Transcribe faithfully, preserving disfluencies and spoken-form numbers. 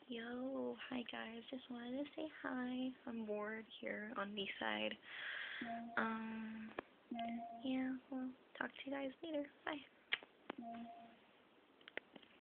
Yo, hi guys. Just wanted to say hi. I'm bored here on the side. Um, yeah, well, talk to you guys later. Bye.